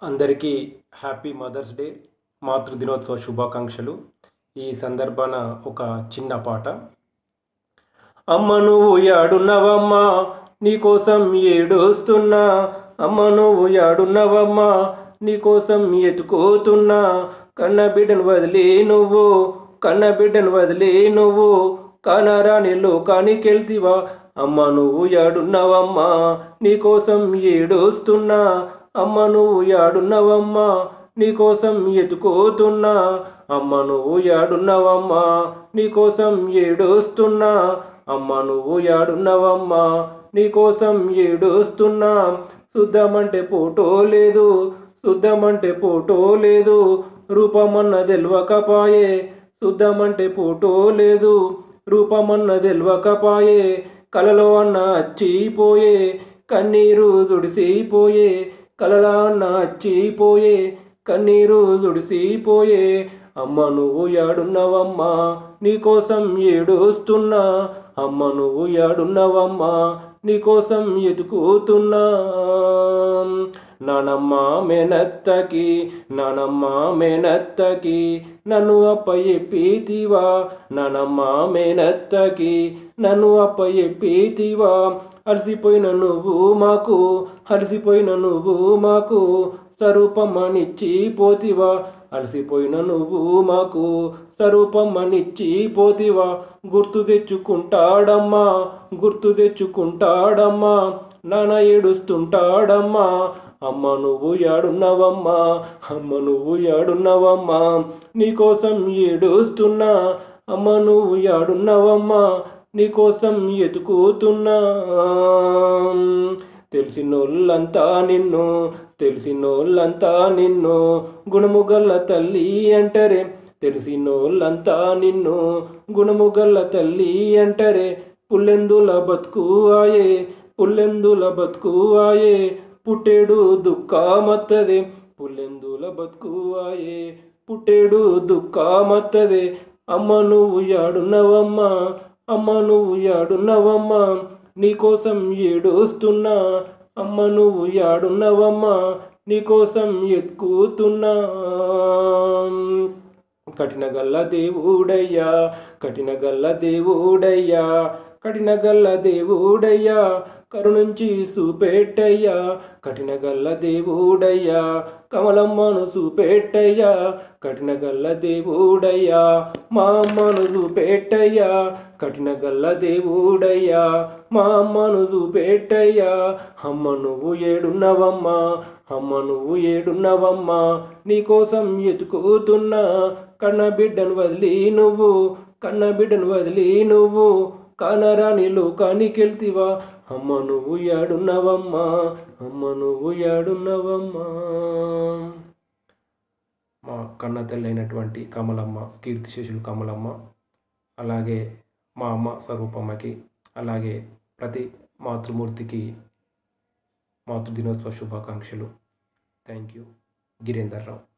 అందరికీ happy mother's day, మాతృ దినోత్సవ శుభాకాంక్షలు. ఈ సందర్భాన ఒక చిన్న పాట. అమ్మ నువ్వు యాడున్నవమ్మా, నీకోసం ఏడుస్తున్నా. అమ్మ నువ్వు యాడున్నవమ్మా, నీకోసం ఎత్తుకోతున్నా. కన్న బిడ్డను వదిలి నువ్వు, కన్న బిడ్డను వదిలి నువ్వు కానరాని లోకానికెళ్తివా. అమ్మ నువ్వు యాడున్నవమ్మా, నీకోసం ఏడుస్తున్నా. అమ్మ నువ్వు యాడున్నవమ్మా, నీకోసం ఎత్తుకోతున్నా. అమ్మ నువ్వు యాడున్నవమ్మా, నీకోసం ఏడుస్తున్నా. అమ్మ నువ్వు యాడున్నవమ్మా, నీకోసం ఏడుస్తున్నా. చూద్దామంటే ఫోటో లేదు, చూద్దామంటే ఫోటో లేదు, రూపమన్న తెల్వకపాయే. చూద్దామంటే ఫోటో లేదు, రూపమన్న తెల్వకపాయే. కలలో అన్న అచ్చిపోయే, కన్నీరు తుడిసిపోయే. కలలా అన్న అచ్చిపోయే, కన్నీరు తుడిసిపోయే. అమ్మ నువ్వు యాడున్నవమ్మా, నీకోసం ఏడుస్తున్నా. అమ్మ నువ్వు యాడున్నవమ్మా, నీకోసం ఎతుకుతున్నా. నానమ్మ మేనత్తకి, నానమ్మ మేనత్తకి నన్ను అప్పచెప్పితివా. నానమ్మ మేనత్తకి నన్ను అప్పచెప్పితివా. అలసిపోయిన నువ్వు మాకు, అలసిపోయిన నువ్వు మాకు స్వరూపమ్మనిచ్చి పోతివా. అలసిపోయిన నువ్వు మాకు స్వరూపమ్మనిచ్చి పోతివా. గుర్తు తెచ్చుకుంటాడమ్మా, గుర్తు తెచ్చుకుంటాడమ్మా, నాన్న ఏడుస్తుంటాడమ్మా. అమ్మ నువ్వు యాడున్నవమ్మా, అమ్మ నువ్వు యాడున్నవమ్మా, నీకోసం ఏడుస్తున్నా. అమ్మ నువ్వు యాడున్నవమ్మా, నీకోసం ఎతుకుతున్నా. తెలిసినోళ్ళంతా నిన్ను, తెలిసినోళ్ళంతా నిన్ను గుణముగల్ల తల్లి అంటరే. తెలిసినోళ్ళంతా నిన్ను గుణముగల్ల తల్లి అంటరే. పుల్లెందుల బతుకు ఆయే, పుల్లెందుల బతుకు ఆయే, పుట్టేడు దుఃఖమత్తదే. పుల్లెందుల బతుకు ఆయే, పుట్టేడు దుఃఖమత్తదే. అమ్మ నువ్వు యాడున్నవమ్మా, అమ్మ నువ్వు యాడున్నవమ్మా, నీకోసం ఏడుస్తున్నా. అమ్మ నువ్వు యాడున్నవమ్మా, నీకోసం ఎత్తుకుతున్నా. కఠినగల్ల దేవుడయ్యా, కఠినగల్ల దేవుడయ్యా, కఠినగల్ల దేవుడయ్యా, కరుణించి చూపెట్టయ్యా. కఠినగల్ల దేవుడయ్యా, కమలమ్మను చూపెట్టయ్యా. కఠినగల్ల దేవుడయ్యా, మా అమ్మను చూపెట్టయ్యా. కఠినగల్ల దేవుడయ్యా, మా అమ్మను చూపెట్టయ్యా. అమ్మ నువ్వు ఏడున్నవమ్మా, అమ్మ నువ్వు ఏడున్నవమ్మా, నీకోసం ఎతుకుతున్నా. కన్న బిడ్డను వదిలి నువ్వు, కన్న బిడ్డను వదిలి నువ్వు కానరాని లోకానికెళ్తివా. అమ్మ నువ్వు యాడున్నవమ్మా, అమ్మ నువ్వు యాడున్నవమ్మా. మా కన్న తల్లి అయినటువంటి కమలమ్మ, కీర్తిశేషులు కమలమ్మ, అలాగే మా అమ్మ స్వరూపమ్మకి, అలాగే ప్రతి మాతృమూర్తికి మాతృ దినోత్సవ శుభాకాంక్షలు. Thank you. గిరీందర్ రావు.